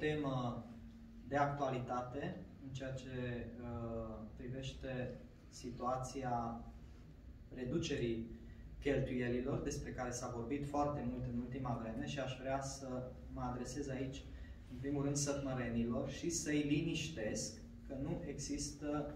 temă de actualitate în ceea ce privește situația reducerii cheltuielilor, despre care s-a vorbit foarte mult în ultima vreme și aș vrea să mă adresez aici, în primul rând, sătmărenilor și să-i liniștesc că nu există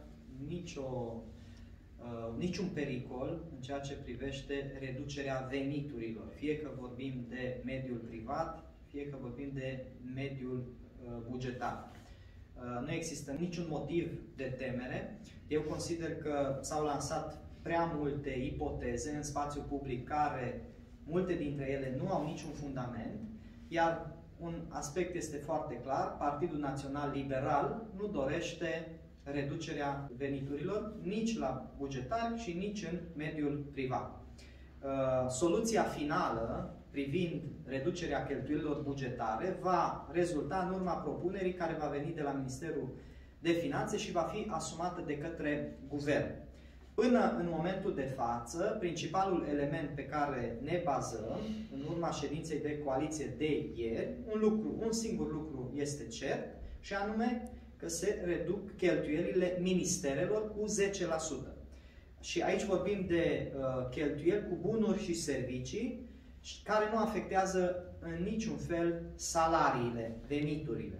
niciun pericol în ceea ce privește reducerea veniturilor, fie că vorbim de mediul privat, fie că vorbim de mediul bugetar. Nu există niciun motiv de temere. Eu consider că s-au lansat prea multe ipoteze în spațiul public care, multe dintre ele, nu au niciun fundament, iar un aspect este foarte clar: Partidul Național Liberal nu dorește reducerea veniturilor nici la bugetari și nici în mediul privat. Soluția finală privind reducerea cheltuielilor bugetare va rezulta în urma propunerii care va veni de la Ministerul de Finanțe și va fi asumată de către Guvern. Până în momentul de față, principalul element pe care ne bazăm, în urma ședinței de coaliție de ieri, un singur lucru este cert, și anume că se reduc cheltuielile ministerelor cu 10%. Și aici vorbim de cheltuieli cu bunuri și servicii, care nu afectează în niciun fel salariile, veniturile.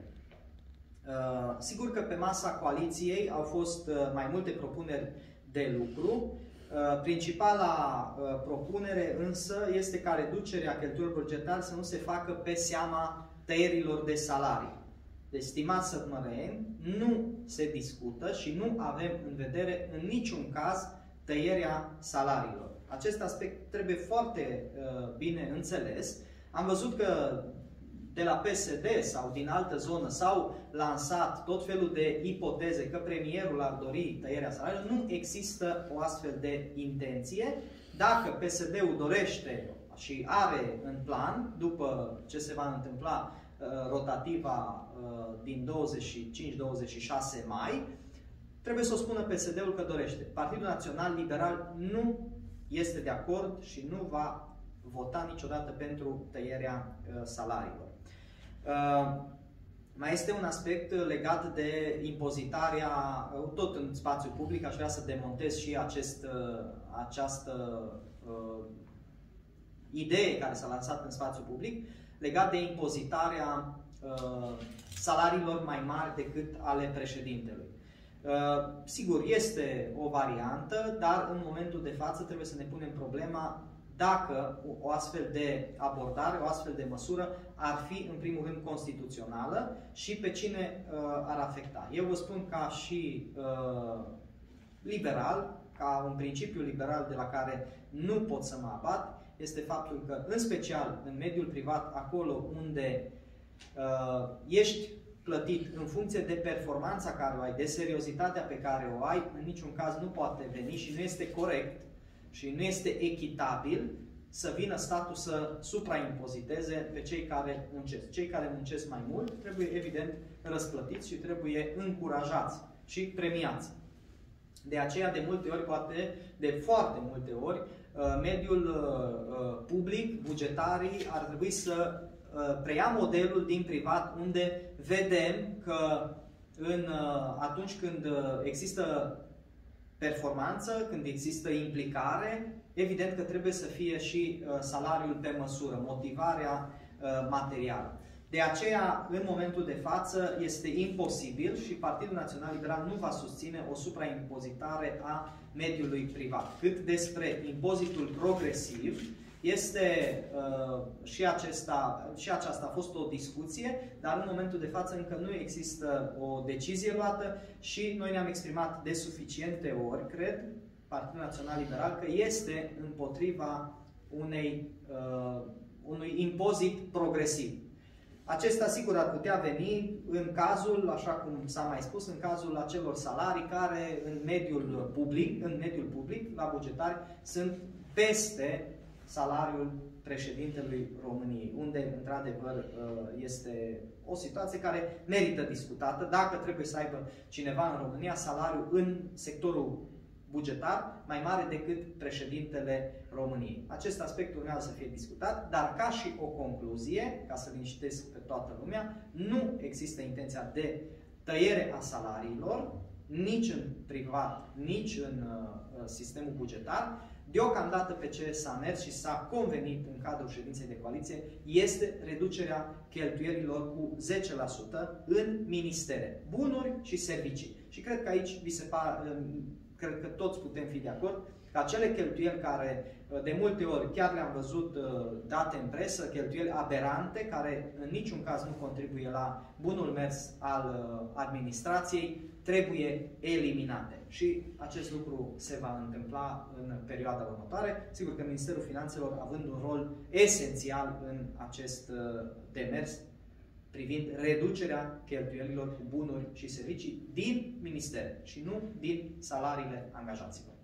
Sigur că pe masa coaliției au fost mai multe propuneri de lucru. Principala propunere însă este ca reducerea cheltuielilor bugetare să nu se facă pe seama tăierilor de salarii. Deci, stimați sătmăreni, nu se discută și nu avem în vedere în niciun caz tăierea salariilor. Acest aspect trebuie foarte bine înțeles. Am văzut că de la PSD sau din altă zonă s-au lansat tot felul de ipoteze că premierul ar dori tăierea salariilor. Nu există o astfel de intenție. Dacă PSD-ul dorește și are în plan, după ce se va întâmpla rotativa din 25-26 mai, trebuie să o spună PSD-ul că dorește. Partidul Național Liberal nu este de acord și nu va vota niciodată pentru tăierea salariilor. Mai este un aspect legat de impozitarea, tot în spațiul public. Aș vrea să demontez și această idee care s-a lansat în spațiul public, legat de impozitarea salariilor mai mari decât ale președintelui. Sigur, este o variantă, dar în momentul de față trebuie să ne punem problema dacă o astfel de abordare, o astfel de măsură ar fi, în primul rând, constituțională și pe cine ar afecta. Eu vă spun ca și liberal, ca un principiu liberal de la care nu pot să mă abat, este faptul că, în special în mediul privat, acolo unde ești plătit în funcție de performanța care o ai, de seriozitatea pe care o ai, în niciun caz nu poate veni și nu este corect și nu este echitabil să vină statul să supraimpoziteze pe cei care muncesc. Cei care muncesc mai mult trebuie, evident, răsplătiți și trebuie încurajați și premiați. De aceea, de multe ori, poate de foarte multe ori, mediul public, bugetarii, ar trebui să preia modelul din privat, unde vedem că atunci când există performanță, când există implicare, evident că trebuie să fie și salariul pe măsură, motivarea materială. De aceea, în momentul de față, este imposibil și Partidul Național Liberal nu va susține o supraimpozitare a mediului privat. Cât despre impozitul progresiv, este și aceasta a fost o discuție, dar în momentul de față încă nu există o decizie luată și noi ne-am exprimat de suficiente ori, cred, Partidul Național Liberal, că este împotriva unui impozit progresiv. Acesta, sigur, ar putea veni în cazul, așa cum s-a mai spus, în cazul acelor salarii care în mediul public, la bugetari, sunt peste salariul președintelui României, unde, într-adevăr, este o situație care merită discutată. Dacă trebuie să aibă cineva în România salariul în sectorul bugetar mai mare decât președintele României. Acest aspect urmează să fie discutat, dar ca și o concluzie, ca să liniștesc pe toată lumea, nu există intenția de tăiere a salariilor, nici în privat, nici în sistemul bugetar. Deocamdată pe ce s-a mers și s-a convenit în cadrul ședinței de coaliție este reducerea cheltuielilor cu 10% în ministere, bunuri și servicii. Și cred că aici cred că toți putem fi de acord că acele cheltuieli care de multe ori chiar le-am văzut date în presă, cheltuieli aberante, care în niciun caz nu contribuie la bunul mers al administrației, trebuie eliminate. Și acest lucru se va întâmpla în perioada următoare. Sigur că Ministerul Finanțelor având un rol esențial în acest demers privind reducerea cheltuielilor cu bunuri și servicii din ministere și nu din salariile angajaților.